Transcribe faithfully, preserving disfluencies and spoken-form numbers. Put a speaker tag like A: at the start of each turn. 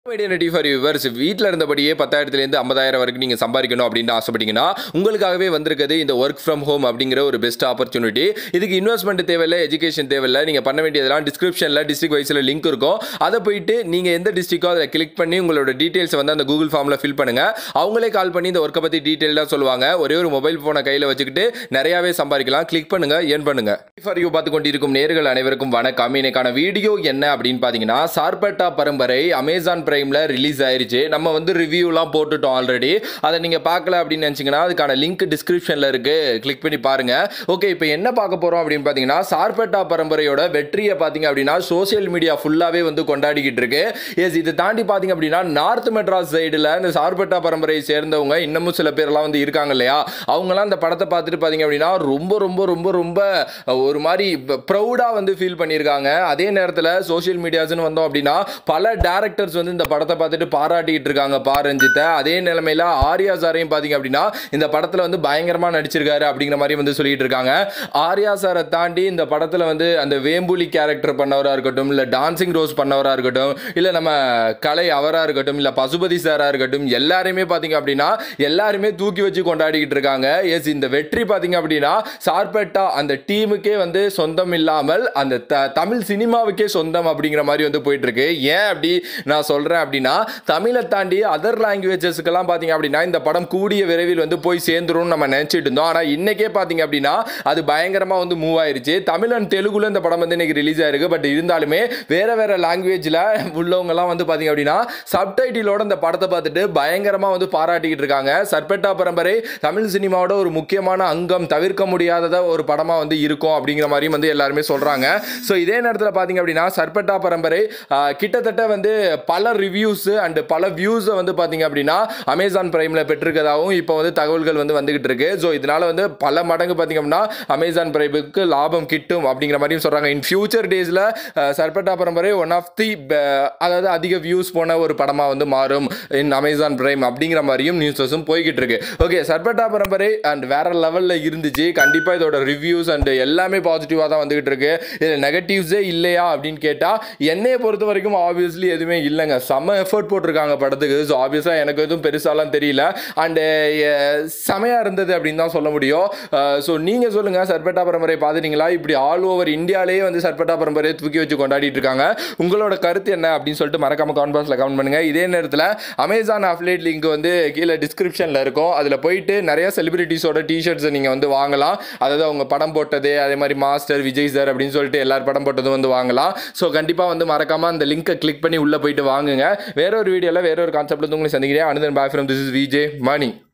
A: Identity for yours வீட்டில் இருந்தபடியே பத்தாயிரத்துலேருந்து ஐம்பதாயிரம் வரைக்கும் நீங்கள் சம்பாதிக்கணும் அப்படின்னு ஆசைப்பட்டீங்கன்னா உங்களுக்காகவே வந்திருக்குது இந்த ஒர்க் ஃப்ரம் ஹோம் அப்படிங்கிற ஒரு பெஸ்ட் ஆப்பர்ச்சுனிட்டி. இதுக்கு இன்வெஸ்ட்மெண்ட் தேவையில்லை, எஜுகேஷன் தேவையில்லை. நீங்கள் பண்ண வேண்டியதெல்லாம் டிஸ்கிரிப்ஷனில் டிஸ்ட்ரிக்ட் வைஸில் லிங்க் இருக்கும். அதை போயிட்டு நீங்கள் எந்த டிஸ்ட்ரிக்டோ அதில் கிளிக் பண்ணி உங்களோட டீட்டெயில்ஸை வந்து அந்த கூகுள் ஃபார்மில் ஃபில் பண்ணுங்கள். அவங்களே கால் பண்ணி இந்த ஒர்க்கை பற்றி டீட்டெயிலாக சொல்லுவாங்க. ஒரே ஒரு மொபைல் ஃபோனை கையில் வச்சுக்கிட்டு நிறையாவே சம்பாதிக்கலாம். கிளிக் பண்ணுங்கள், ஏர்ன் பண்ணுங்கள். ஃபார் யூ பார்த்து கொண்டிருக்கும் நேர்கள் அனைவருக்கும் வணக்கம். இன்னைக்கான வீடியோ என்ன அப்படின்னு பார்த்தீங்கன்னா, சார்பட்டா பரம்பரை அமேசான் பிரைம்ல ரிலீஸ் ஆயிருச்சு. நம்ம வந்து ரிவ்யூலாம் போட்டுட்டோம் ஆல்ரெடி. அதை நீங்க பார்க்கல அப்படின்னு நினைச்சீங்கன்னா அதுக்கான லிங்க் டிஸ்கிரிப்ஷன்ல இருக்கு, கிளிக் பண்ணி பாருங்க. ஓகே, இப்போ என்ன பார்க்க போறோம் அப்படின்னு பார்த்தீங்கன்னா, சார்பட்டா பரம்பரையோட வெற்றியை பார்த்தீங்க அப்படின்னா சோசியல் மீடியா ஃபுல்லாவே வந்து கொண்டாடிக்கிட்டு இருக்கு. எஸ், இதை தாண்டி பார்த்தீங்க அப்படின்னா நார்த் மெட்ராஸ் சைடில் இந்த சார்பட்டா பரம்பரையை சேர்ந்தவங்க இன்னமும் சில பேர்லாம் வந்து இருக்காங்க இல்லையா, அவங்கலாம் இந்த படத்தை பார்த்துட்டு பார்த்தீங்க அப்படின்னா ரொம்ப ரொம்ப ரொம்ப ரொம்ப ஒரு மாதிரி ப்ரௌடா வந்து ஃபீல் பண்ணியிருக்காங்க. அதே நேரத்தில் சோசியல் மீடியாஸ்னு வந்தோம் அப்படின்னா பல டேரக்டர்ஸ் வந்து இந்த படத்தை பார்த்துட்டு பாராட்டிட்டு இருக்காங்க பா ரஞ்சித்தை. அதே நிலைமையில ஆர்யா சாரையும் பாத்தீங்க அப்படின்னா இந்த படத்துல வந்து பயங்கரமா நடிச்சிருக்காரு அப்படிங்கிற மாதிரி வந்து சொல்லிட்டு இருக்காங்க. ஆர்யா சாரை தாண்டி இந்த படத்துல வந்து அந்த வேம்புலி கேரக்டர் பண்ணவரா இருக்கட்டும், இல்ல டான்சிங் ரோஸ் பண்ணவரா இருக்கட்டும், இல்ல நம்ம கலை அவரா இருக்கட்டும், இல்ல பசுபதி சாரா இருக்கட்டும், எல்லாருமே பாத்தீங்க அப்படின்னா எல்லாருமே தூக்கி வச்சு கொண்டாடிக்கிட்டு இருக்காங்க. எஸ், இந்த வெற்றி பாத்தீங்க அப்படின்னா சார்பட்டா அந்த டீமுக்கே வந்து சொந்தம் இல்லாமல் அந்த தமிழ் சினிமாவுக்கே சொந்தம் அப்படிங்கிற மாதிரி வந்து போயிட்டு இருக்கு. ஏன் அப்படி நான் சொல்றேன் அப்படின்னா, தமிழை தாண்டி அதர் லாங்குவேஜஸ்க்கெல்லாம் பார்த்தீங்க அப்படின்னா இந்த படம் கூடிய விரைவில் வந்து போய் சேர்ந்துரும் நம்ம நினைச்சிட்டு இருந்தோம். ஆனால் இன்னைக்கே பார்த்தீங்க அப்படின்னா அது பயங்கரமா வந்து மூவ் ஆயிருச்சு. தமிழ் அண்ட் தெலுங்குல இந்த படம் வந்து இன்னைக்கு ரிலீஸ் ஆயிருக்கு. பட் இருந்தாலுமே வேற வேற லாங்குவேஜ்ல உள்ளவங்க எல்லாம் வந்து பார்த்தீங்க அப்படின்னா சப்டைட்டிலோட இந்த படத்தை பார்த்துட்டு பயங்கரமா வந்து பாராட்டிக்கிட்டு இருக்காங்க. சார்பட்டா பரம்பரை தமிழ் சினிமாவோட ஒரு முக்கியமான அங்கம், தவிர்க்க முடியாததா ஒரு படமா வந்து இருக்கும் அப்படிங்கிற மாதிரி வந்து எல்லாருமே சொல்றாங்க. ஸோ இதே நேரத்தில் பார்த்தீங்க அப்படின்னா சார்பட்டா பரம்பரை கிட்டத்தட்ட வந்து பல ரிவ்யூஸ் அண்ட் பல வியூஸ் வந்து பாத்தீங்க அப்படின்னா அமேசான் பிரைம்ல பெற்றிருக்கதாகவும் இப்போ வந்து தகவல்கள் வந்து வந்துகிட்டு இருக்கு. ஸோ இதனால வந்து பல மடங்கு பாத்தீங்க அப்படின்னா அமேசான் பிரைமுக்கு லாபம் கிட்டும் அப்படிங்கிற மாதிரியும் சொல்றாங்க. இன் ஃபியூச்சர் டேஸ்ல சார்பட்டா பரம்பரை ஒன் ஆஃப் தி அதாவது அதிக வியூஸ் போன ஒரு படமா வந்து மாறும் இன் அமேசான் பிரைம் அப்படிங்கிற மாதிரியும் நியூஸஸும் போய்கிட்டு இருக்கு. ஓகே, சார்பட்டா பரம்பரை அண்ட் வேற லெவல்ல இருந்துச்சு. கண்டிப்பா இதோட ரிவ்யூஸ் அண்ட் எல்லாமே பாசிட்டிவா தான் வந்துகிட்டு இருக்கு. இது நெகட்டிவ்ஸே இல்லையா அப்படின்னு கேட்டா என்னைய பொறுத்த வரைக்கும் ஆப்வியஸ்லி எதுவுமே இல்லைங்க. செம்ம எஃபர்ட் போட்டிருக்காங்க படத்துக்கு. ஸோ ஆப்வியஸாக எனக்கு எதுவும் பெருசாலாம் தெரியல அண்டு செமையாக இருந்தது அப்படின்னு தான் சொல்ல முடியும். ஸோ நீங்கள் சொல்லுங்கள், சார்பட்டா பரம்பரை பார்த்துட்டீங்களா? இப்படி ஆல் ஓவர் இந்தியாவிலேயே வந்து சார்பட்டா பரம்பரையை தூக்கி வச்சு கொண்டாடிட்டு இருக்காங்க. உங்களோட கருத்து என்ன அப்படின்னு சொல்லிட்டு மறக்காம கமெண்ட் பாக்ஸில் கமெண்ட் பண்ணுங்கள். இதே நேரத்தில் அமேசான் அஃபிலியேட் லிங்க் வந்து கீழே டிஸ்கிரிப்ஷனில் இருக்கும். அதில் போயிட்டு நிறைய செலிபிரிட்டிஸோட டிஷர்ட்ஸை நீங்கள் வந்து வாங்கலாம். அதாவது அவங்க படம் போட்டது, அதே மாதிரி மாஸ்டர் விஜய் சார் அப்படின்னு சொல்லிட்டு எல்லாரும் படம் போட்டதும் வந்து வாங்கலாம். ஸோ கண்டிப்பாக வந்து மறக்காம அந்த லிங்கை கிளிக் பண்ணி உள்ளே போயிட்டு வாங்குங்க. வேற ஒரு வீடியோல வேற ஒரு கான்செப்ட்ல உங்களை சந்திக்கிறேன். Another bye from this is VJ money.